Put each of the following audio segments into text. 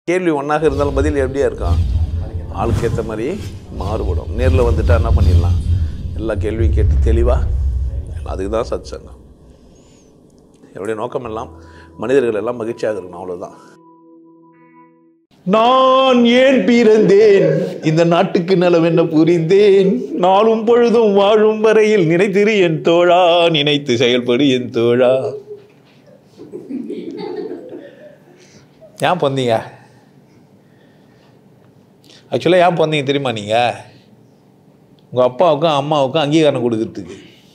கேள்வி ஒன்றாக இருந்தாலும் பதில் எப்படியா இருக்கும்? ஆளுக்கு ஏற்ற மாதிரி மாறுபடும். நேரில் வந்துட்டா என்ன பண்ணிடலாம்? எல்லா கேள்வியும் கேட்டு தெளிவாக, அதுக்கு தான் சத் சங்கம். என்னுடைய நோக்கம் எல்லாம் மனிதர்கள் எல்லாம் மகிழ்ச்சியாக இருக்கணும், அவ்வளோதான். நான் ஏன் பிறந்தேன், இந்த நாட்டுக்கு நலம் என்ன புரிந்தேன், நாளும் பொழுதும் வாழும் வரையில் நினைத்திரு என் தோழா, நினைத்து செயல்படு என் தோழா. ஏன் பிறந்தீங்க? ஆக்சுவலாக ஏன் பிறந்தீங்க தெரியுமா? நீங்கள் உங்கள் அப்பாவுக்கும் அம்மாவுக்கும் அங்கீகாரம் கொடுக்கறதுக்கு.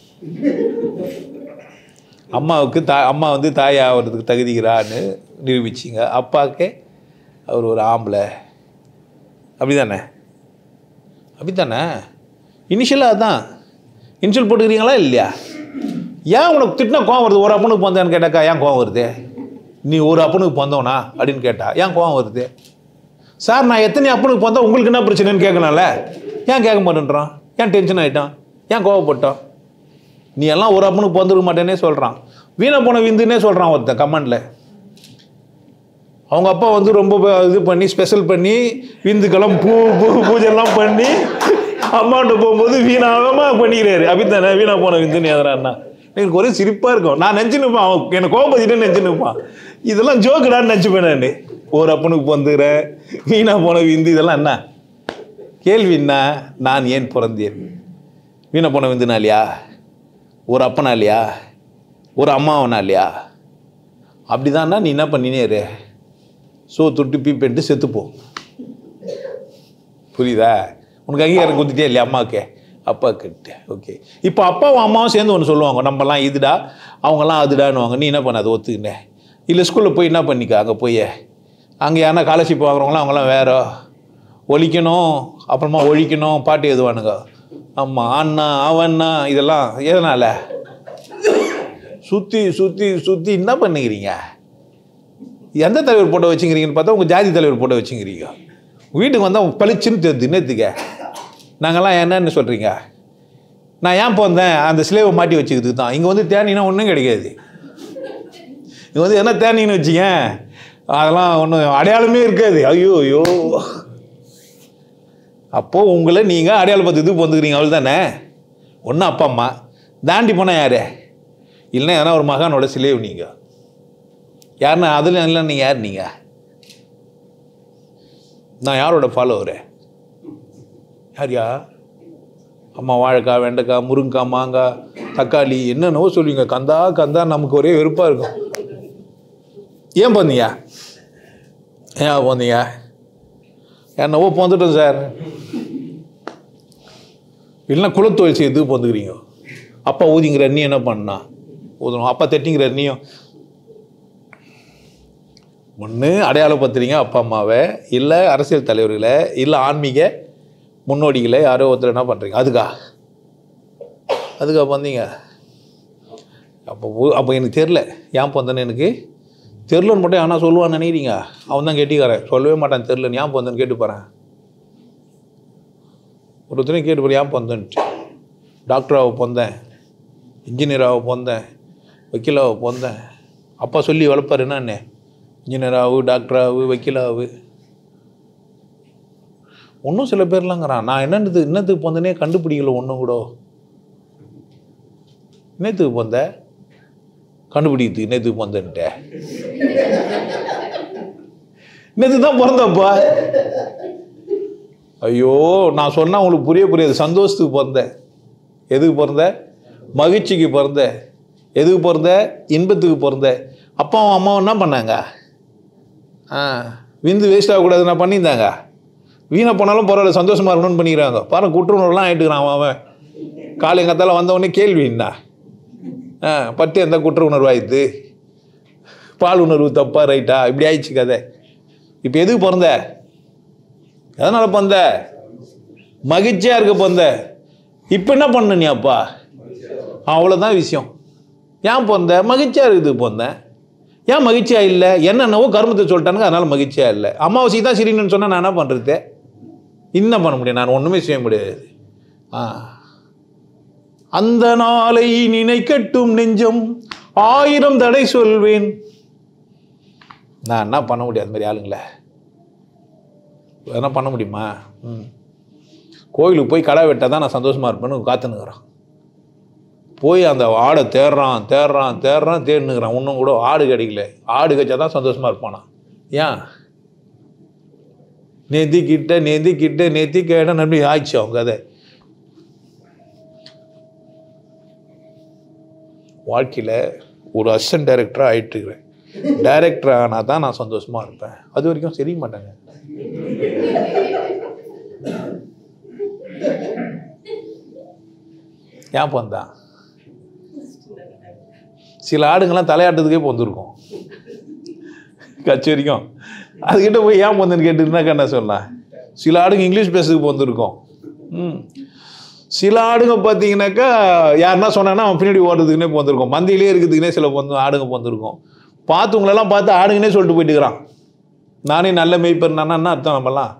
அம்மாவுக்கு அம்மா வந்து தாய் ஆகிறதுக்கு தகுதிக்கிறான்னு நிரூபிச்சிங்க. அப்பாவுக்கு அவர் ஒரு ஆம்பளை, அப்படி தானே? அப்படி தானே? இனிஷியலாக தான் இனிஷியல் போட்டுக்கிறீங்களா இல்லையா? ஏன் உனக்கு திட்டினா கோவம் வருது? ஒரு அப்பனுக்கு பிறந்தான்னு கேட்டாக்கா ஏன் கோவம் வருது? நீ ஒரு அப்பனுக்கு பிறந்தவனா அப்படின்னு கேட்டா ஏன் கோவம் வருது? சார் நான் எத்தனை அப்பனுக்கு பிறந்தா உங்களுக்கு என்ன பிரச்சனைன்னு கேட்கணும்ல, ஏன் கேட்க மாட்டேன்றான்? ஏன் டென்ஷன் ஆகிட்டான்? ஏன் கோவப்பட்டான்? நீ எல்லாம் ஒரு அப்பனுக்கு பிறந்துருக்க மாட்டேன்னே சொல்கிறான். வீணை போன விந்துன்னே சொல்கிறான் ஒருத்தன் கமெண்டில். அவங்க அப்பா வந்து ரொம்ப இது பண்ணி ஸ்பெஷல் பண்ணி விந்துக்கெல்லாம் பூஜைலாம் பண்ணி அம்மாட்ட போகும்போது வீணாகமாக பண்ணிக்கிறாரு. அப்படித்தானே வீணா போன விந்துன்னு எதனா எனக்கு ஒரே சிரிப்பாக இருக்கும். நான் நினச்சினுப்பான், அவன் என்னை கோபப்பதிட்டு நினச்சினுப்பான். இதெல்லாம் ஜோக்குடான்னு நினச்சிப்பேன் நான். ஒரு அப்பனுக்கு பிறந்துக்கிறேன், வீணா போன விந்து, இதெல்லாம் என்ன கேள்வி? என்ன நான் ஏன் பிறந்தேன்? வீணா போன விந்துனாலியா? ஒரு அப்பனாலியா? ஒரு அம்மாவனாலியா? அப்படிதான்னா நீ என்ன பண்ணினேரு? தொட்டு பீப்பிட்டு செத்துப்போ. புரியுதா? உனக்கு அங்கீகாரம் கொடுத்துட்டே இல்லையா அம்மாவுக்கு அப்பா கிட்ட? ஓகே. இப்போ அப்பாவும் அம்மாவும் சேர்ந்து ஒன்று சொல்லுவாங்க, நம்மலாம் இதுடா அவங்கெல்லாம் அதுடான்னுவாங்க. நீ என்ன பண்ண அதை ஒத்துக்கினே? இல்லை ஸ்கூலில் போய் என்ன பண்ணிக்க, அங்கே போய் அங்கே யாருன்னா ஸ்காலர்ஷிப் வாங்குறவங்களாம் அவங்களாம் வேற ஒழிக்கணும், அப்புறமா ஒழிக்கணும் பாட்டு எழுதுவானுங்க. ஆமாம், அண்ணா அவண்ணா இதெல்லாம் எதனால் சுற்றி சுற்றி சுற்றி என்ன பண்ணுகிறீங்க? எந்த தலைவர் போட்டோ வச்சுக்கிறீங்கன்னு பார்த்தா உங்கள் ஜாதி தலைவர் போட்டோ வச்சுக்கிறீங்க. வீட்டுக்கு வந்தால் பளிச்சுன்னு தெரியுது. என்னத்துக்க நாங்கள்லாம் என்னன்னு சொல்கிறீங்க? நான் ஏன் போந்தேன்? அந்த சிலைவை மாட்டி வச்சுக்கிறதுக்கு தான். இங்கே வந்து தேனினா ஒன்றும் கிடைக்காது. இங்கே வந்து என்ன தேனின்னு வச்சுக்க, அதெல்லாம் ஒன்றும் அடையாளமே இருக்காது. ஐயோ ஐயோ. அப்போது உங்களை நீங்கள் அடையாள பத்திரத்துக்கு வந்துக்கிறீங்க, அவள் தானே? ஒன்றும் அப்பா அம்மா தாண்டி போனால் யார்? இல்லைன்னா எதனா ஒரு மகானோட சிலைவு நீங்கள் யாருன்னா அதில் இல்லை. நீங்கள் யார்? நீங்கள் நான் யாரோட ஃபாலோவரு? யார்யா? அம்மா வாழைக்காய், வெண்டைக்காய், முருங்கைக்காய், மாங்காய், தக்காளி என்னென்னவோ சொல்லுவீங்க. கந்தா கந்தா நமக்கு ஒரே வெறுப்பாக இருக்கும். ஏன் போந்தீங்க? ஏன் போந்தீங்க? என்னவோ போந்துட்டோம் சார். இல்லைன்னா குலத்தொழில் செய்து போந்துக்கிறீங்க. அப்பா ஊதிங்கிற நீ என்ன பண்ணா ஊதணும், அப்பா தட்டிங்கிற நீயும். ஒன்று அடையாளப்படுத்துறீங்க அப்பா அம்மாவை, இல்லை அரசியல் தலைவர்களை, இல்லை ஆன்மீக முன்னோடிகளை, யாரோ ஒருத்தர் என்ன பண்ணுறீங்க. அதுக்கா வந்தீங்க. அப்போ எனக்கு தெரில ஏன் போந்தேன்னு. எனக்கு தெரிலன்னு மட்டும் ஆனால் சொல்லுவான்னு நினைக்கிறீங்க? அவன் தான் கெட்டிக்காரன், சொல்லவே மாட்டான் தெரிலன்னு. ஏன் போந்தேன்னு கேட்டு போகிறேன். ஒருத்தனையும் கேட்டு போகிறேன் ஏன் போந்தேன்ட்டு. டாக்டராக போந்தேன், இன்ஜினியராக போந்தேன், வக்கீலாக போந்தேன். அப்பா சொல்லி வளர்ப்பார் என்னன்னு, இன்ஜினியராகு, டாக்டராகு, வக்கீலாகு. ஒன்றும் சில பேர்லாங்கிறான் நான் என்னத்துக்கு போந்தேனே கண்டுபிடிக்கல. ஒன்றும் கூட என்னத்துக்கு போந்த கண்டுபிடிக்கிறதுக்கு என்னத்துக்கு போந்தேன்ட்ட. என்னத்துக்கு தான் பிறந்தப்பா? ஐயோ, நான் சொன்னால் உங்களுக்கு புரியாது. சந்தோஷத்துக்கு பிறந்த. எதுக்கு பிறந்த? மகிழ்ச்சிக்கு பிறந்த. எதுக்கு பிறந்த? இன்பத்துக்கு பிறந்த. அப்பாவும் அம்மாவும் என்ன பண்ணாங்க? விந்து வேஸ்ட் ஆகக்கூடாது நான் பண்ணியிருந்தாங்க. வீணை போனாலும் பரவாயில்ல, சந்தோஷமாக இருக்கணும்னு பண்ணிக்கிறாங்க. பாருங்க, குற்றுணர்வுலாம் ஆகிட்டுக்கிறான் அவன். காலை எங்கத்தால வந்தவொடனே கேள்வி என்ன பட்டு எந்த குற்ற உணர்வு ஆயிடுது? பால் உணர்வு தப்பா ரைட்டா? இப்படி ஆயிடுச்சு கதை. இப்போ எதுக்கு பிறந்த? எதனால் பிறந்த? மகிழ்ச்சியாக இருக்க பிறந்த. இப்போ என்ன பண்ண நீ? அப்பா அவ்வளோதான் விஷயம். ஏன் பிறந்த? மகிழ்ச்சியாக இருக்குது பிறந்தேன். ஏன் மகிழ்ச்சியாக இல்லை? என்னென்னவோ கர்மத்தை சொல்லிட்டானுங்க, அதனால் மகிழ்ச்சியாக இல்லை. அமாவாசைக்கு தான் சிரின்னு சொன்னால் நான் என்ன பண்ணுறது? என்ன பண்ண முடியும்? நான் ஒன்றுமே செய்ய முடியாது. அந்த நாளை நினைக்கட்டும் நெஞ்சம், 1000 தடை சொல்வேன். நான் என்ன பண்ண முடியாது மாதிரி ஆளுங்களே. எதனா பண்ண முடியுமா? கோயிலுக்கு போய் கடை வெட்டால் தான் நான் சந்தோஷமாக இருப்பேன்னு காத்துனுக்குறான். போய் அந்த ஆடை தேடினுக்கிறான். இன்னும் கூட ஆடு கிடைக்கல. ஆடு கச்சா தான் சந்தோஷமாக இருப்பானா? ஏன் நேத்தி கேட்ட நம்பி ஆயிடுச்சு அவங்க கதை. வாழ்க்கையில் ஒரு அசிஸ்டன்ட் டைரக்டராக ஆகிட்டுருக்கிறேன். டைரக்டர் ஆனால் தான் நான் சந்தோஷமாக இருப்பேன். அது வரைக்கும் தெரிய மாட்டேங்க. ஏன் போந்தான்? சில ஆடுங்கள்லாம் தலையாட்டத்துக்கே போந்துருக்கும் கச்சேரிக்கும். அதுக்கிட்ட போய் ஏன் போந்தேன்னு கேட்டுருந்தாக்கா என்ன சொல்லலாம்? சில ஆடுங்க இங்கிலீஷ் பேசுறதுக்கு போந்துருக்கும். சில ஆடுங்க பார்த்தீங்கன்னாக்கா யாருன்னா சொன்னாங்கன்னா அவன் பின்னாடி ஓடுறதுக்குன்னே போந்துருக்கும். மந்தியிலே இருக்கிறதுக்குனே சில ஆடுங்க போந்துருக்கும். உங்களெல்லாம் பார்த்து ஆடுங்கன்னே சொல்லிட்டு போயிட்டு இருக்கிறான். நானே நல்ல மேய்ப்பேன் என்ன அர்த்தம்? நம்மலாம்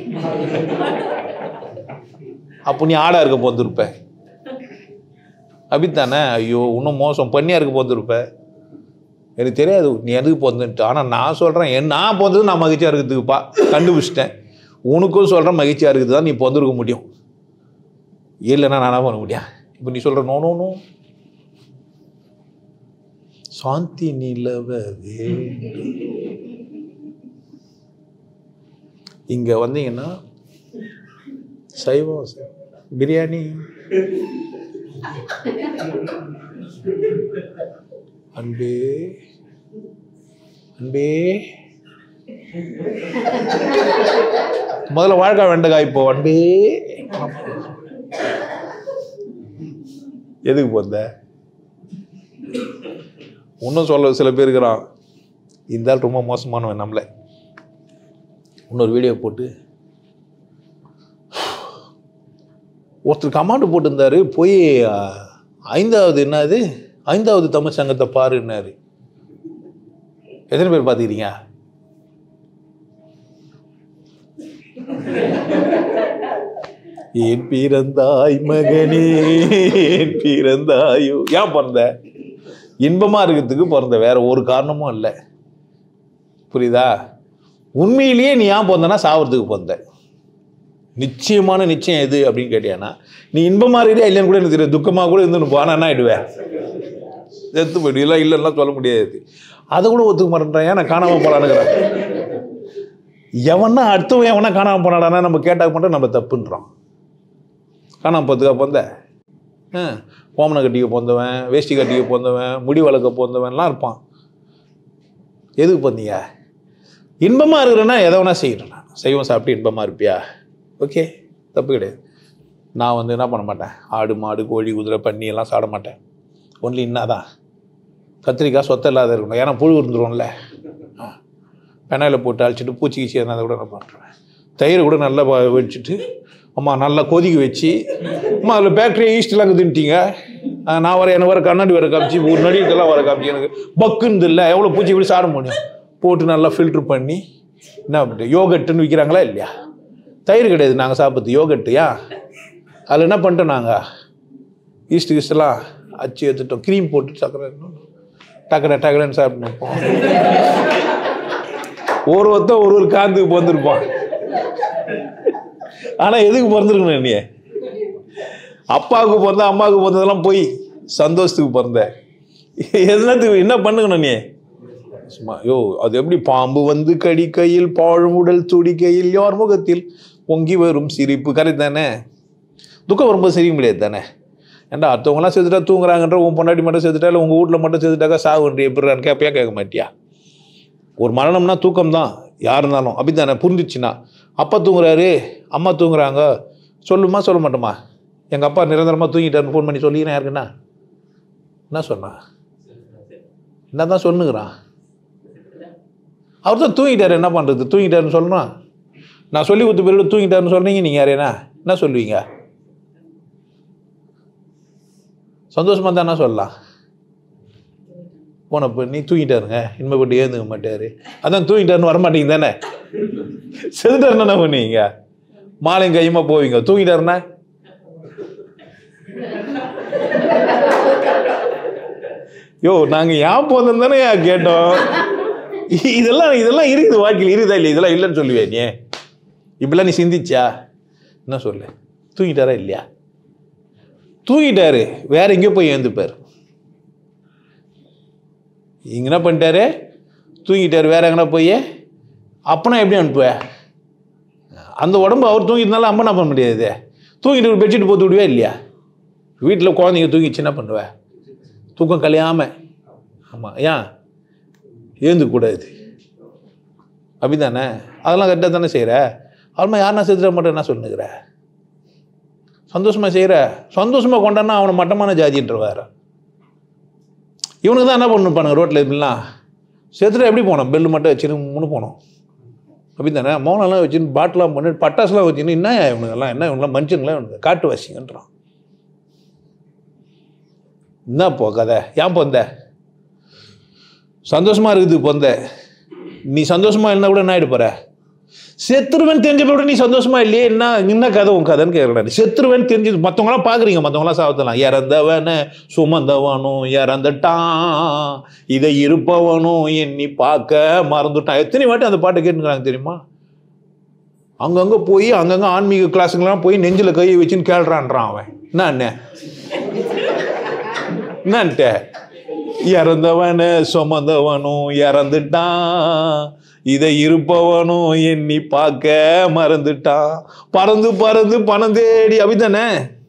அப்போ நீ ஆடா இருக்க போந்துருப்ப அப்படித்தானே? ஐயோ இன்னும் மோசம் பண்ணியா இருக்க போந்துருப்ப. எனக்கு தெரியாது நீ எதுக்கு போந்துட்டு. ஆனால் நான் சொல்கிறேன், நான் போந்தது நான் மகிழ்ச்சியாக இருக்கிறதுக்குப்பா கண்டுபிடிச்சிட்டேன். உனக்கும் சொல்கிறேன் மகிழ்ச்சியாக இருக்குது தான் நீ போந்துருக்க முடியும். இல்லைன்னா நானா பண்ண முடியும்? இப்போ நீ சொல்கிற நோ நோ நோ சாந்தி நிலவே. இங்கே வந்தீங்கன்னா சைவம் பிரியாணி, அன்பே அன்பே முதல்ல வாழ்க்கை வெண்டைக்காய். இப்போ அன்பே எதுக்கு போந்த? இன்னும் சொல்ல சில பேர் இருக்கிறான், இருந்தாலும் ரொம்ப மோசமானவன் நம்மள. இன்னொரு வீடியோ போட்டு ஒருத்தர் கமாண்டு போட்டிருந்தாரு, போய் 5வது தமிழ் சங்கத்தை பாருன்னாரு. எத்தனை பேர் பார்த்துக்கிறீங்க? ஏன் பிறந்தாய் மகனே ஏன் பிறந்தாயோ. ஏன் பிறந்த? இன்பமா இருக்கிறதுக்கு பிறந்த, வேற ஒரு காரணமும் இல்லை. புரியுதா? உண்மையிலேயே நீ ஏன் பிறந்தனா சாவறதுக்கு பிறந்த. நிச்சயமான நிச்சயம் எது அப்படின்னு கேட்டியானா, நீ இன்பமா இருக்கிறியா இல்லைன்னு கூட எனக்கு தெரியும். துக்கமாக கூட இருந்து போனா என்ன ஆயிடுவேன்? செத்து போயிடு. இல்லை இல்லைன்னா சொல்ல முடியாது. அதை கூட ஒத்துக்க மாட்டேன். ஏன் நான் காணாமல் போலான்னுக்கிறேன். எவனா அடுத்தவன் எவனா காணாமல் போனாடானா நம்ம கேட்டாக்க மட்டும் நம்ம தப்புன்றோம். காணாமல் போகிறதுக்காக போந்த கோமனை கட்டிக்க போந்தவன், வேஷ்டி கட்டிக்க போந்தவன், முடி வளர்க்க போந்தவன்லாம் இருப்பான். எதுக்கு போந்தீங்க? இன்பமாக இருக்கிறேன்னா எதை வேணா செய்யறேன். சைவம் சாப்பிட்டு இன்பமாக இருப்பியா? ஓகே, தப்பு கிடையாது. நான் என்ன பண்ண மாட்டேன், ஆடு மாடு கோழி குதிரை பன்னி எல்லாம் சாப்பிட மாட்டேன். ஒன்லி இன்னாதான் கத்திரிக்காய் சொத்தை இல்லாத இருக்கணும். ஏன்னா புழு இருந்துருவோம்ல, பெனாயில் போட்டு அழிச்சிட்டு பூச்சி கீச்சி எதனா கூட நான் பண்ணுறேன். தயிர் கூட நல்லா வச்சுட்டு அம்மா நல்லா கொதிக்க வச்சு, அம்மா அதில் பேக்டரி ஈஸ்ட்லாம் தின்ட்டீங்க. நான் எனக்கு வர கண்ணாடி வர காமிச்சு, ஒரு நடிகத்தெல்லாம் வர காமிச்சு, எனக்கு பக்குன்னு இல்லை. எவ்வளோ பூச்சி இப்படி சாப்பிட முடியும்? போட்டு நல்லா ஃபில்ட்ரு பண்ணி என்ன பண்ணிட்டு யோகட்டுன்னு விற்கிறாங்களா இல்லையா? தயிர் கிடையாது நாங்கள் சாப்பிட்றது, யோகட்டு. ஏன் அதில் என்ன பண்ணிட்டோம், நாங்கள் ஈஸ்ட்லாம் அச்சு எடுத்துட்டோம், க்ரீம் போட்டு சக்கரை டக்கடன்னு சாப்பிட்டு இருப்போம். ஒருத்தன் ஒரு காந்துக்கு பிறந்திருப்பான். ஆனால் எதுக்கு பிறந்திருக்கணும்? நீ அப்பாவுக்கு பிறந்த அம்மாவுக்கு பிறந்ததெல்லாம் போய் சந்தோஷத்துக்கு பிறந்த. எதுனாத்துக்கு என்ன பண்ணுக்கணும் நீ? சும்மா அது எப்படி பாம்பு வந்து கடிக்கையில் பாழ்முடல் துடிக்கையில் யார் முகத்தில் பொங்கி வரும் சிரிப்பு. கரெக்ட் தானே? துக்கம் வரும்போது சிரிக்க முடியாது தானே? ஏன்டா அடுத்தவங்களாம் செத்துட்டா தூங்குறாங்கன்ற உன் பொண்டாட்டி மட்டும் செத்துட்டா, இல்லை உங்கள் வீட்டில் மட்டும் செத்துட்டாக்கா சாகுன்ற எப்படின்னு கேட்க மாட்டியா? ஒரு மரணம்னா தூக்கம் தான், யார் இருந்தாலும் அப்படி தானே? புரிஞ்சிச்சுன்னா அப்பா தூங்குறாரு அம்மா தூங்குறாங்க சொல்லுமா சொல்ல மாட்டோமா? எங்கள் அப்பா நிரந்தரமாக தூங்கிட்டாருன்னு ஃபோன் பண்ணி சொல்லிக்கிறேன். யாருக்குண்ணா என்ன சொன்னான்? என்ன தான் சொன்னுங்கிறான்? அவர் தான் தூங்கிட்டார், என்ன பண்ணுறது? தூங்கிட்டாருன்னு சொல்லணும். நான் சொல்லி கொடுத்த பிறகு தூங்கிட்டாருன்னு சொல்கிறீங்க. நீங்கள் யாரேனா என்ன சொல்லுவீங்க? சந்தோஷமாக தான் என்ன சொல்லலாம்? போனப்போ நீ தூங்கிட்டாருங்க, இனிமே போட்டு ஏந்துக்க மாட்டாரு, அதான் தூங்கிட்டாருன்னு வரமாட்டீங்க தானே? செதுட்டாருன்னா என்ன பண்ணுவீங்க? மாலையும் கையுமா போவீங்க. தூங்கிட்டாருன்னா நாங்கள் ஏன் போதும் தானே கேட்டோம். இதெல்லாம் இருக்குது வாழ்க்கையில், இருக்குதா இல்லை? இதெல்லாம் இல்லைன்னு சொல்லுவேன். நீ இப்படிலாம் நீ சிந்திச்சா என்ன சொல்லு? தூங்கிட்டாரா இல்லையா? தூங்கிட்டாரு, வேற எங்கேயோ போய் எழுந்துப்பார். இங்கே என்ன பண்ணிட்டாரு? தூங்கிட்டாரு, வேற எங்கன்னா போய். அப்பனா எப்படி அனுப்புவ? அந்த உடம்பு அவர் தூங்கிட்டனால அம்மா என்ன பண்ண முடியாது? தூங்கிட்டு ஒரு பெட்ஷீட் போட்டு விடுவே இல்லையா? வீட்டில் குழந்தைங்க தூங்கிச்சு என்ன பண்ணுவேன்? தூக்கம் கலையாமல். ஆமாம், ஏன் எழுந்துக்கூடாது? அப்படி தானே? அதெல்லாம் கரெக்டாக தானே செய்கிற. அதுமாதிரி யாருன்னா செத்துற மட்டும் என்ன சொல்லுங்கிற? சந்தோஷமாக செய்கிற, சந்தோஷமாக கொண்டாடினா அவனை மட்டமான ஜாதின்ற வேறு. இவனுக்கு தான் என்ன பண்ணுப்பானுங்க ரோட்டில் இப்படிலாம். செத்துட்டு எப்படி போனோம்? பெல்லு மட்டும் வச்சுன்னு முன்னு போனோம். அப்படி தானே? மௌனெல்லாம் வச்சுன்னு பாட்டெலாம் பண்ணி பட்டாசுலாம் வச்சுன்னு என்ன இவனுங்கெல்லாம் என்ன இவங்கெல்லாம் மனுஷங்களாம் இவனுக்கு காட்டு வாசிங்கன்றான். என்ன போ கதை? ஏன் பொந்த? சந்தோஷமாக இருக்குது பொந்த. நீ சந்தோஷமாக இருந்தால் கூட என்ன ஆகிட்டு போகிற? செத்துருவேன்னு தெரிஞ்சப்ப கூட நீ சந்தோஷமா இல்லையே, என்ன கதை உன் கதைன்னு கேட்கறாரு. செத்துருவேன்னு தெரிஞ்சு மற்றவங்களாம் பார்க்குறீங்க, மற்றவங்களாம் சாவத்தலாம். இறந்தவன சுமந்தவனும் இறந்துட்டான், இதை இருப்பவனும் எண்ணி பார்க்க மறந்துட்டான். எத்தனை வாட்டி அந்த பாட்டை கேட்டுக்கிறாங்க தெரியுமா? அங்கங்கே போய் அங்கங்கே ஆன்மீக கிளாஸுங்கெல்லாம் போய் நெஞ்சில் கையை வச்சுன்னு கேள்றான்றான் அவன். என்னன்ட்ட இறந்தவன சுமந்தவனும் இறந்துட்டான், இதை இருப்பவனும் எண்ணி பார்க்க மறந்துட்டான், பறந்து பறந்து பணம் தேடி. அப்படித்தானே?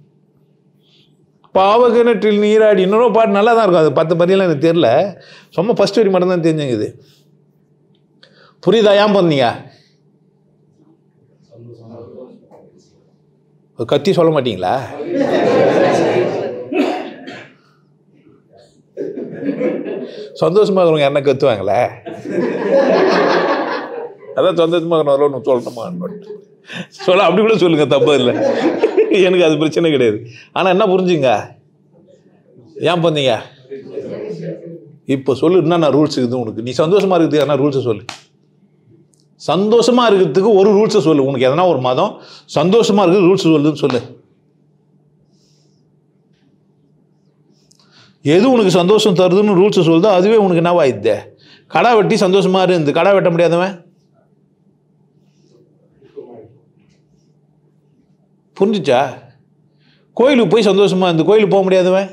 பாவகிணற்றில் நீராடி. இன்னொரு பாட்டு நல்லா தான் இருக்கும். அது 10 பதியெல்லாம் எனக்கு தெரியல, சும்மா ஃபர்ஸ்ட் வரி மட்டும் தான் தெரிஞ்சுங்குது. புரியுதா? ஏன் பண்ணீங்க? கத்தி சொல்ல மாட்டீங்களா? சந்தோஷமாக இருக்கிறவங்க என்ன கத்துவாங்களே? அதான் சந்தோஷமாக இருக்கிறவங்க சொல்லணுமா சொல்ல, அப்படி கூட சொல்லுங்க, தப்பு இல்லை, எனக்கு அது பிரச்சனை கிடையாது. ஆனால் என்ன புரிஞ்சுங்க, ஏன் பண்ணீங்க இப்போ சொல்லு. என்னென்ன ரூல்ஸ் இருக்குது உனக்கு? நீ சந்தோஷமா இருக்குது என்ன ரூல்ஸை சொல்லு. சந்தோஷமா இருக்கிறதுக்கு ஒரு ரூல்ஸை சொல்லு. உனக்கு எதனா ஒரு மதம் சந்தோஷமா இருக்குது ரூல்ஸ் சொல்லுன்னு சொல்லு. எது உனக்கு சந்தோஷம் தருதுன்னு ரூல்ஸை சொல்லுதோ அதுவே உனக்கு என்னவா ஆயிடுது? கடா வெட்டி சந்தோஷமா இருந்து கடா வெட்ட முடியாதவன், புரிஞ்சுச்சா? கோயிலுக்கு போய் சந்தோஷமா இருந்து கோயிலுக்கு போக முடியாதவன்,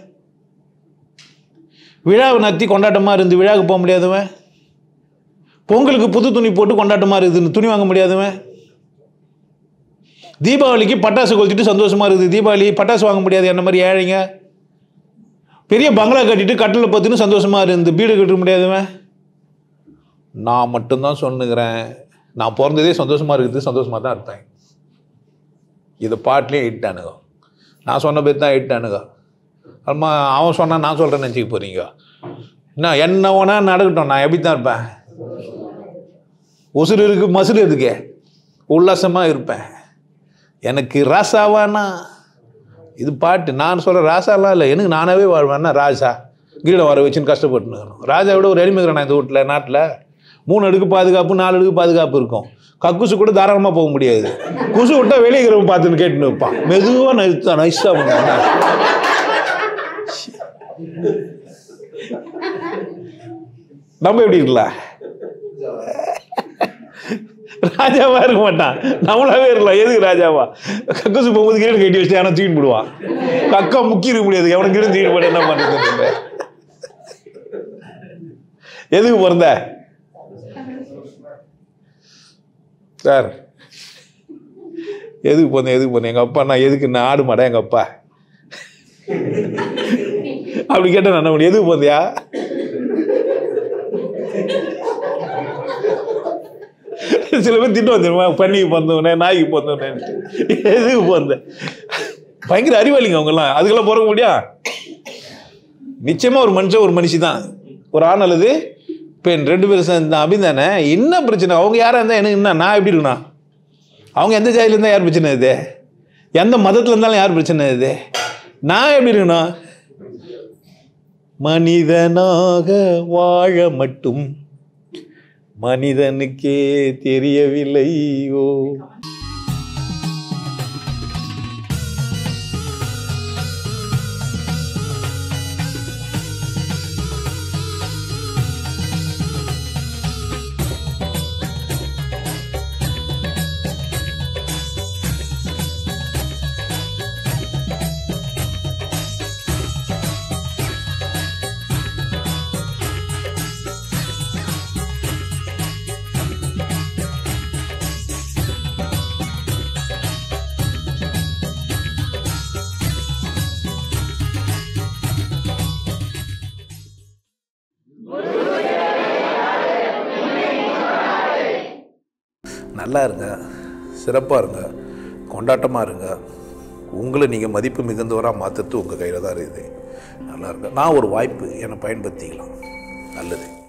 விழாவை நடத்தி கொண்டாட்டமா இருந்து விழாவுக்கு போக முடியாதவன், பொங்கலுக்கு புது துணி போட்டு கொண்டாட்டமா இருக்குதுன்னு துணி வாங்க முடியாதவன், தீபாவளிக்கு பட்டாசு கொளுத்திட்டு சந்தோஷமா இருக்குது தீபாவளி பட்டாசு வாங்க முடியாது என்ன மாதிரி ஏழைங்க, பெரிய பங்களா கட்டிட்டு கட்டில் பத்துன்னு சந்தோஷமா இருந்து வீடு கட்ட முடியாதவன். நான் மட்டும்தான் சொன்னுக்கிறேன், நான் பிறந்ததே சந்தோஷமா இருக்குது, சந்தோஷமா தான் இருப்பேன். இதை பாட்டிலே இட்டானுங்க, நான் சொன்ன பேர் தான் இட்டானுங்க. அம்மா அவன் சொன்னான் நான் சொல்கிறேன்னு நினச்சிக்க போகிறீங்க. என்ன வேணா நடக்கட்டும், நான் எப்படி தான் இருப்பேன். உசுறு இருக்கு மசுறு இருக்கு, உல்லாசமாக இருப்பேன். எனக்கு ராசாவானா இது பாட்டு. நான் சொல்கிற ராசாலாம் இல்லை, எனக்கு நானாவே வாழ்வேன்னா ராஜா கிரீடம் வர வச்சுன்னு கஷ்டப்பட்டுனுக்கணும். ராஜா விட ஒரு எளிமைக்கிறேன் நான் இந்த வீட்டில். நாட்டில் 3 அடுக்கு பாதுகாப்பு 4 அடுக்கு பாதுகாப்பு இருக்கும். கக்குசு கூட தாராளமாக போக முடியாது. குசு விட்டா வெளியே இருக்கிறவங்க பார்த்துன்னு கேட்டுன்னு வைப்பான். மெதுவாக நைஸா நைஸாக பண்ண நம்ம எப்படி இருக்கலாம்? ராஜாவா இருக்க மாட்டான், நம்மளாவே இருக்கலாம். எதுக்கு ராஜாவா? கக்கூசு போகும்போது கீழே கட்டி வச்சு ஆனால் தூக்கிட்டு போடுவான். கக்கா முக்கி இருக்க முடியாது, எவனுக்கு கீழே தூக்கிட்டு போட என்ன பண்ணுறது? எதுக்கு பிறந்த சார்? எதுக்கு போனேன் எதுக்கு போனேன்? எங்கள் அப்பா நான் எதுக்கு நான் ஆடு மாட்டேன் எங்கள் அப்பா அப்படி கேட்டேன். நான் பண்ணி எதுக்கு போந்தியா? சில பேர் திட்டம் வந்துருமா, பண்ணிக்கு பிறந்தவனே நாய்க்கு பிறந்தவனே. எதுக்கு பிறந்த? பயங்கர அறிவாளிங்க அவங்கெல்லாம், அதுக்கெல்லாம் பிறக்க முடியா? நிச்சயமா ஒரு மனுஷன் ஒரு மனுஷி தான், ஒரு ஆண் அல்லது பெண் 2 பேரும் சேர்ந்து அப்படிதானே. என்ன பிரச்சனை? அவங்க யாரா இருந்தால் எனக்கு என்ன, நான் எப்படி இருக்கணும்? அவங்க எந்த ஜாதியில இருந்தால் யார் பிரச்சனை இது? எந்த மதத்தில் இருந்தாலும் யார் பிரச்சனை இது? நான் எப்படி இருக்கணும்? மனிதனாக வாழ மட்டும் மனிதனுக்கே தெரியவில்லையோ. நல்லா இருங்க, சிறப்பாக இருங்க, கொண்டாட்டமாக இருங்க. உங்களை நீங்கள் மதிப்பு மிகுந்தவராக மாற்றுறது உங்கள் கையில் தான் இருக்குது. நல்லா இருங்க. நான் ஒரு வாய்ப்பு என்னை பயன்படுத்திக்கலாம். நல்லது.